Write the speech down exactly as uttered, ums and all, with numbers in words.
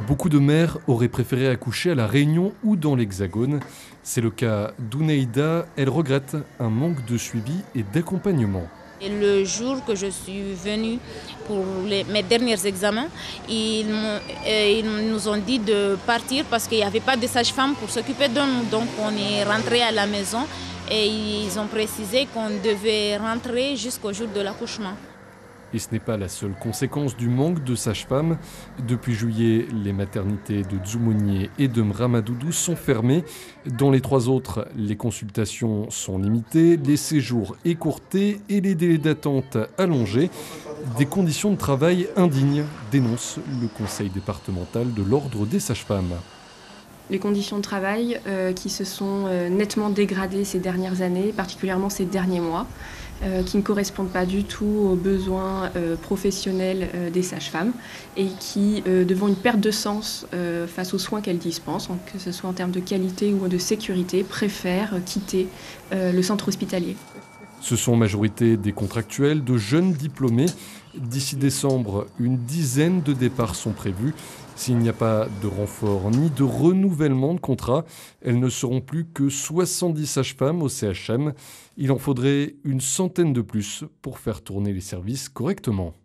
Beaucoup de mères auraient préféré accoucher à La Réunion ou dans l'Hexagone. C'est le cas d'Ouneida. Elle regrette un manque de suivi et d'accompagnement. Et le jour que je suis venue pour les, mes derniers examens, ils, euh, ils nous ont dit de partir parce qu'il n'y avait pas de sage-femme pour s'occuper de nous. Donc on est rentré à la maison et ils ont précisé qu'on devait rentrer jusqu'au jour de l'accouchement. Et ce n'est pas la seule conséquence du manque de sages-femmes. Depuis juillet, les maternités de Dzoumogné et de Mramadoudou sont fermées. Dans les trois autres, les consultations sont limitées, les séjours écourtés et les délais d'attente allongés. Des conditions de travail indignes, dénonce le conseil départemental de l'ordre des sages-femmes. Les conditions de travail euh, qui se sont euh, nettement dégradées ces dernières années, particulièrement ces derniers mois, euh, qui ne correspondent pas du tout aux besoins euh, professionnels euh, des sages-femmes et qui, euh, devant une perte de sens euh, face aux soins qu'elles dispensent, que ce soit en termes de qualité ou de sécurité, préfèrent quitter euh, le centre hospitalier. Ce sont en majorité des contractuels, de jeunes diplômés. D'ici décembre, une dizaine de départs sont prévus. S'il n'y a pas de renfort ni de renouvellement de contrat, elles ne seront plus que soixante-dix sages-femmes au C H M. Il en faudrait une centaine de plus pour faire tourner les services correctement.